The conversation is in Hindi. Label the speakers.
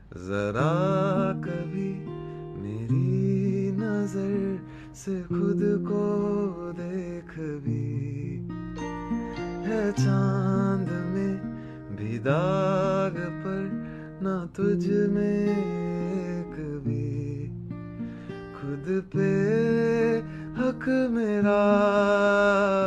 Speaker 1: जरा कभी मेरी नजर से खुद को देख भी, है चांद में भी दाग पर ना तुझ में एक भी। खुद पे हक मेरा